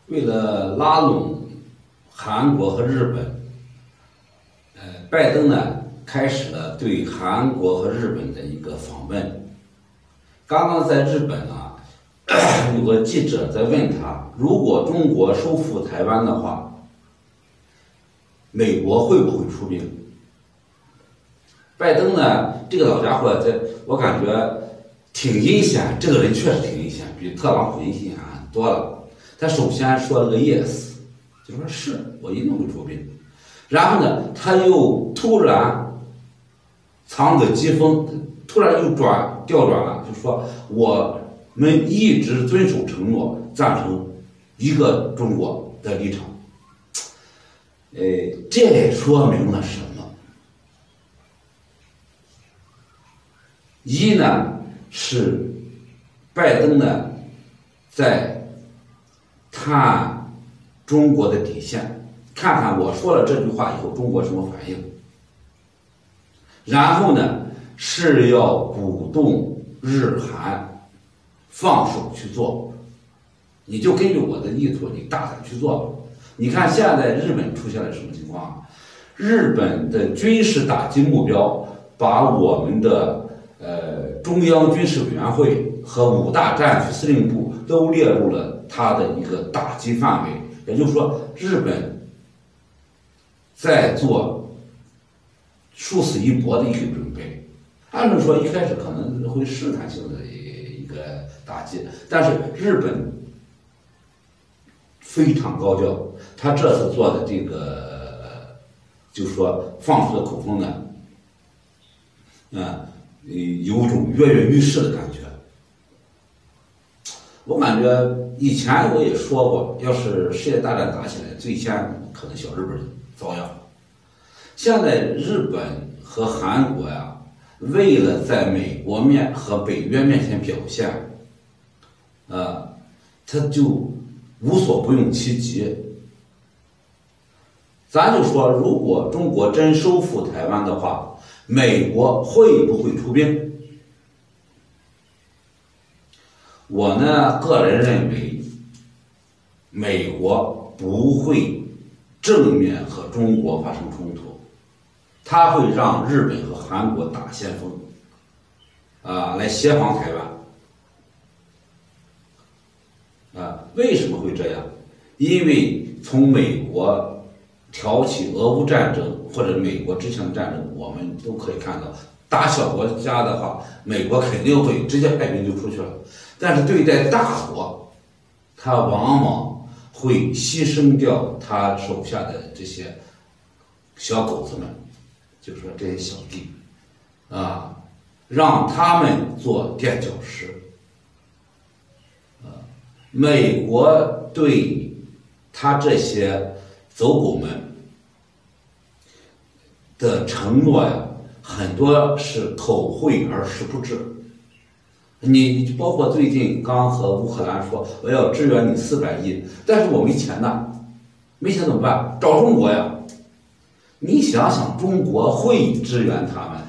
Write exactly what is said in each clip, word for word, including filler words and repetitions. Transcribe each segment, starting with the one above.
为了拉拢韩国和日本，呃，拜登呢开始了对韩国和日本的一个访问。刚刚在日本啊，有个记者在问他，如果中国收复台湾的话，美国会不会出兵？拜登呢，这个老家伙在，我感觉挺阴险，这个人确实挺阴险，比特朗普阴险多了。他首先说了个 yes， 就说是我一定会出兵。然后呢，他又突然藏着机锋，突然又转调转了，就说我们一直遵守承诺，赞成一个中国的立场。呃，这说明了什么？一呢是拜登呢在探中国的底线，看看我说了这句话以后中国什么反应。然后呢是要鼓动日韩放手去做，你就根据我的意图，你大胆去做吧。你看现在日本出现了什么情况？日本的军事打击目标把我们的呃中央军事委员会和五大战区司令部都列入了它的一个打击范围，也就是说，日本在做殊死一搏的一个准备。按照说一开始可能会试探性的一个打击，但是日本非常高调，他这次做的这个，就是说放出的口风呢，啊、呃，有种跃跃欲试的感觉。我感觉以前我也说过，要是世界大战打起来，最先可能小日本遭殃。现在日本和韩国呀，为了在美国面和北约面前表现，啊，他就无所不用其极。咱就说，如果中国真收复台湾的话，美国会不会出兵？我呢，个人认为，美国不会正面和中国发生冲突，他会让日本和韩国打先锋，啊，来协防台湾。啊，为什么会这样？因为从美国挑起俄乌战争或者美国之前的战争，我们都可以看到，打小国家的话，美国肯定会直接派兵就出去了。但是对待大国，他往往会牺牲掉他手下的这些小狗子们，就是说这些小弟，啊，让他们做垫脚石。啊，美国对他这些走狗们的承诺呀，很多是口惠而实不至。你包括最近刚和乌克兰说我要支援你四百亿，但是我没钱呐，没钱怎么办？找中国呀！你想想，中国会支援他们？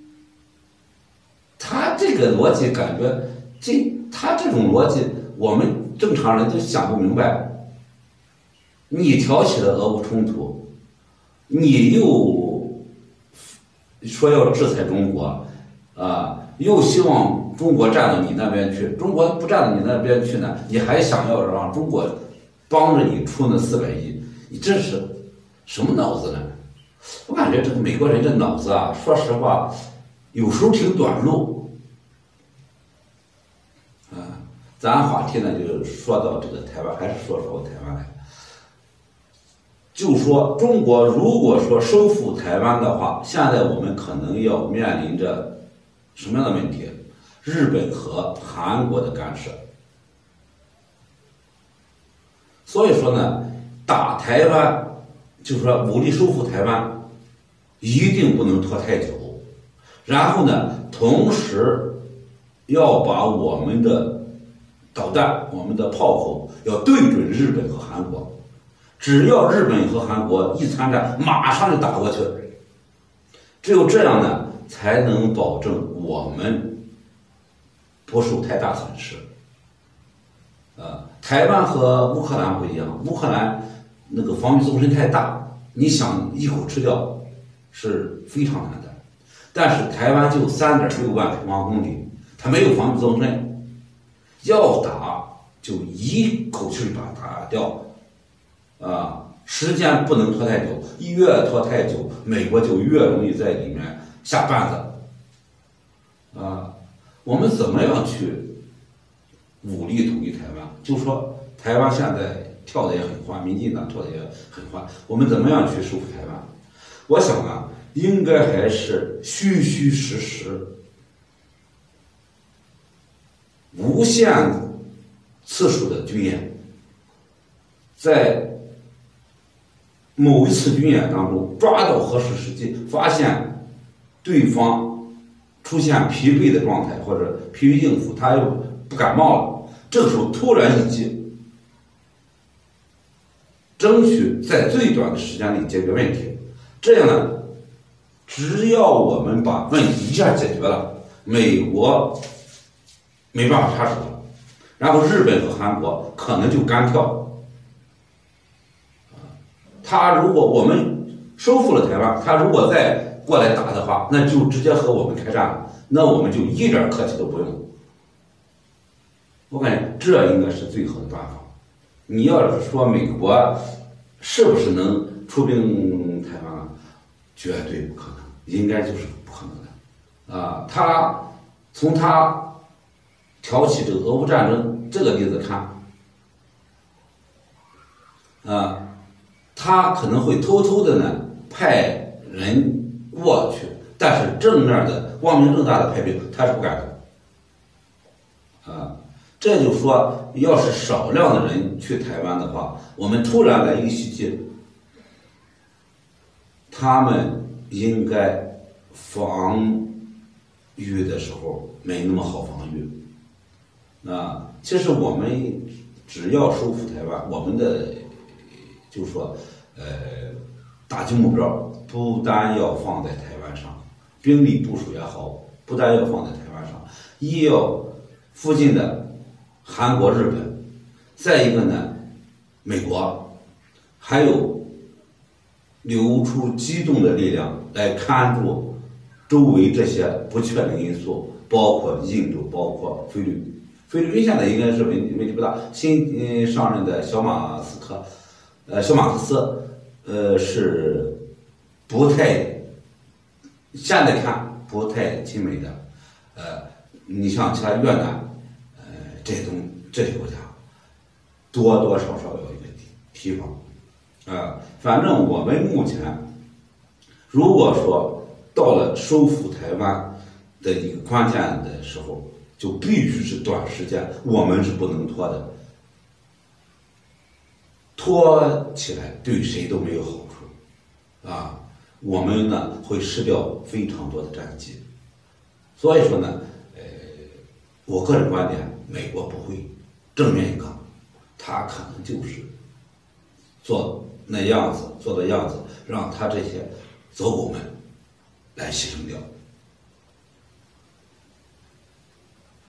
他这个逻辑感觉，这他这种逻辑，我们正常人都想不明白。你挑起了俄乌冲突，你又说要制裁中国，啊，又希望中国站到你那边去，中国不站到你那边去呢，你还想要让中国帮着你出那四百亿，你这是什么脑子呢？我感觉这个美国人这脑子啊，说实话，有时候挺短路。啊，咱话题呢就说到这个台湾，还是说说台湾来。就说中国如果说收复台湾的话，现在我们可能要面临着什么样的问题？日本和韩国的干涉。所以说呢，打台湾，就是说武力收复台湾，一定不能拖太久。然后呢，同时要把我们的导弹、我们的炮口要对准日本和韩国。只要日本和韩国一参战，马上就打过去。只有这样呢，才能保证我们不受太大损失。 呃，台湾和乌克兰不一样，乌克兰那个防御纵深太大，你想一口吃掉是非常难的。但是台湾就三点六万平方公里，它没有防御纵深，要打就一口气把它打掉，啊，时间不能拖太久，一越拖太久，美国就越容易在里面下绊子，啊，我们怎么样去武力统一台湾？就说台湾现在跳的也很欢，民进党跳的也很欢，我们怎么样去收复台湾？我想啊，应该还是虚虚实实、无限次数的军演，在某一次军演当中抓到合适时机，发现对方出现疲惫的状态或者疲于应付，他又不感冒了，这个时候突然一击，争取在最短的时间内解决问题。这样呢，只要我们把问题一下解决了，美国没办法插手了，然后日本和韩国可能就干跳。他如果我们收复了台湾，他如果再过来打的话，那就直接和我们开战了，那我们就一点客气都不用。我感觉这应该是最好的办法。你要是说美国是不是能出兵台湾啊？绝对不可能，应该就是不可能的。啊，他从他挑起这个俄乌战争这个例子看，啊，他可能会偷偷的呢派人过去，但是正面的光明正大的派兵他是不敢的。啊，这就说，要是少量的人去台湾的话，我们突然来一个袭击，他们应该防御的时候没那么好防御。啊，其实我们只要收复台湾，我们的就是说，呃，打击目标不单要放在台湾上，兵力部署也好，不单要放在台湾上，一要附近的韩国、日本，再一个呢，美国，还有流出机动的力量来看住周围这些不确定因素，包括印度，包括菲律宾。菲律宾现在应该是问问题不大，新嗯上任的小马斯克，呃，小马克思，呃，是不太，现在看不太亲美的，呃，你像其他越南，呃，这些东这些国家，多多少少有一个提提防，啊、呃，反正我们目前，如果说到了收复台湾的一个关键的时候，就必须是短时间，我们是不能拖的，拖起来对谁都没有好处，啊，我们呢会失掉非常多的战机，所以说呢，呃，我个人观点，美国不会正面硬刚，他可能就是做那样子，做的样子，让他这些走狗们来牺牲掉。